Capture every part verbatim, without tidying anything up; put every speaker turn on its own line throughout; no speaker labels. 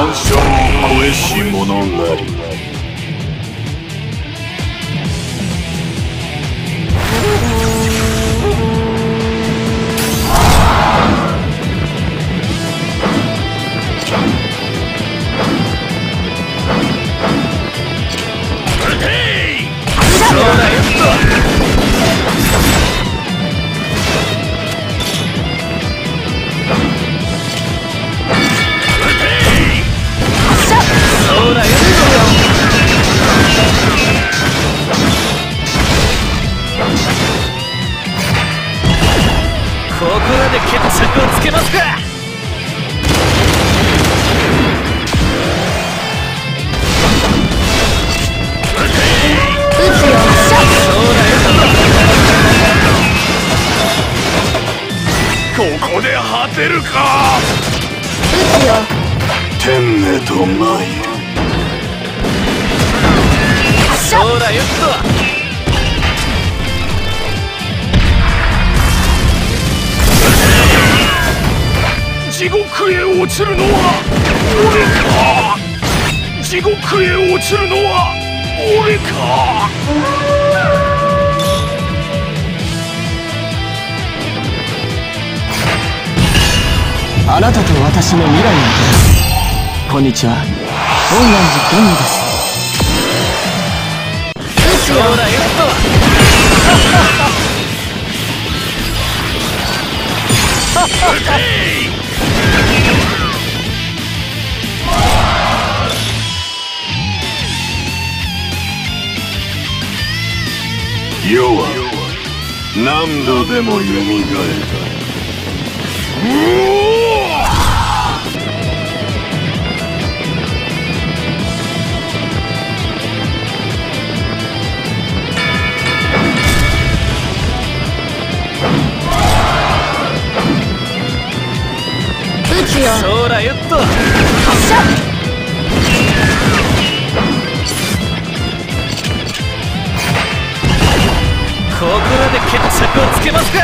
万象を超えし者なり。
ここらで決着をつけますか。
撃つよ。
ここで果てるか。
撃つよ。
天へと参る。
そうだよっと。
地獄へ落ちるのは俺か。地獄へ落ちるのは俺か。
あなたと私の未来を照らす。こんにちは、本願寺玄武です。
そうだよっと。
世は何度でもよみがえる。
撃つよ。
そうだよっと。
発射。
ここらで決着をつけますか。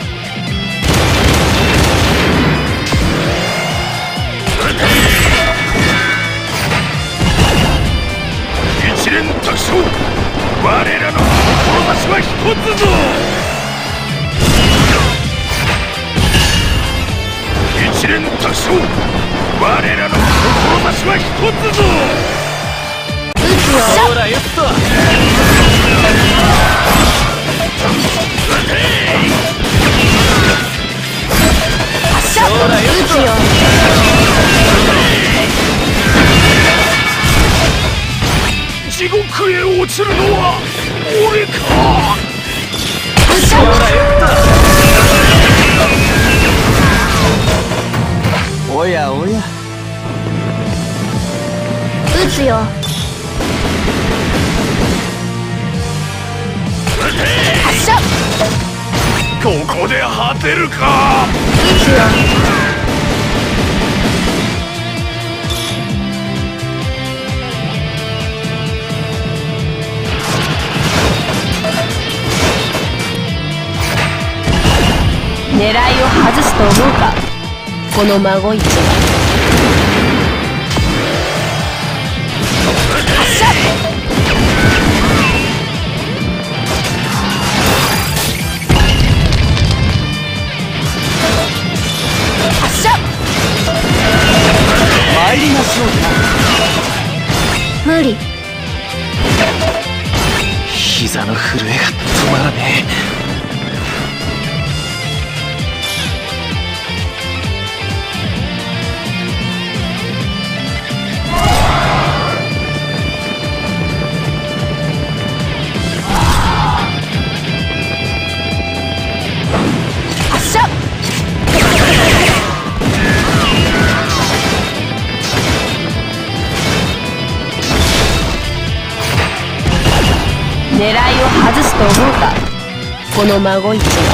一連卓勝、我らの志は一つぞ。一連卓勝、我らの志は一つぞ。
撃つよ。
そうだよっと。
発射。
そうだよ
撃つよ。
地獄へ落ちるのは俺か。
発射。
そうだよっと。
おやおや。
撃つよ。発射。
ここで果てるか。
撃つよ。狙いを外すと思うか、この孫一は。発射。発射。
参りましょうか。
無理。
膝の震えが止まらねえ。
狙いを外すと思うか、この孫一は。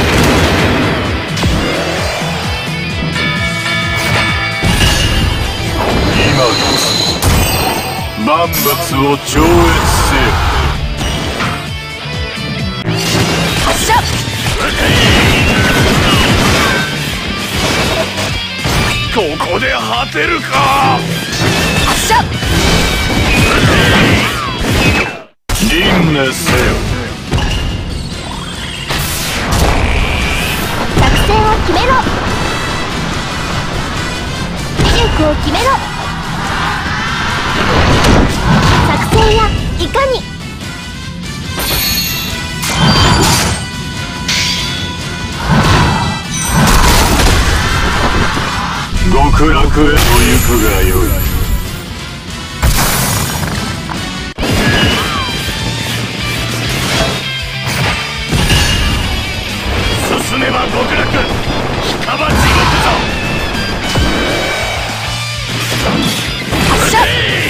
今こそ万物を超越せよ。
発射。
ここで果てるか。
発射。
輪廻せよ。
作戦を決めろ。威力を決めろ。作戦やいかに。
極楽へと行くがよい。進めば極楽、引かば地獄ぞ。
発射。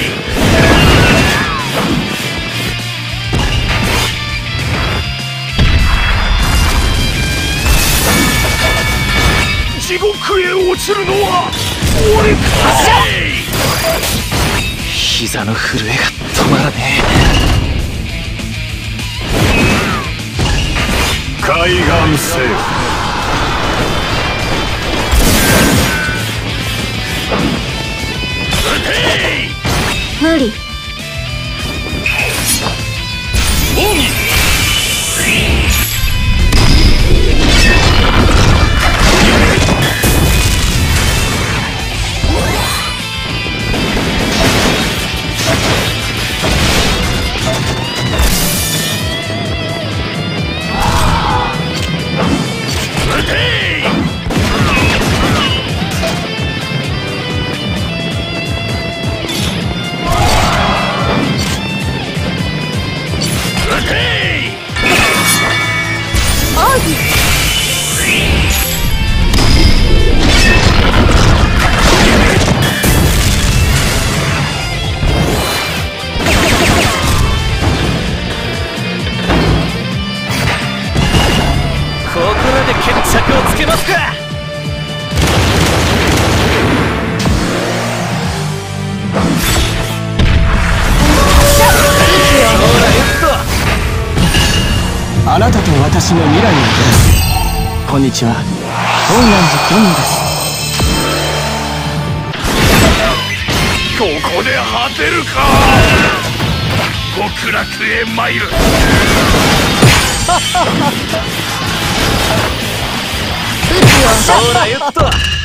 地獄へ落ちるのは俺か。
膝の震えが止まらね
え。海岸せよ。
無理。
ここらで決着をつけますか。
あなたと私の未来を照らす。こんにちは、本願寺玄武です。
ここで果てるか。極楽へ参る。
宇宙を
ほらよっと。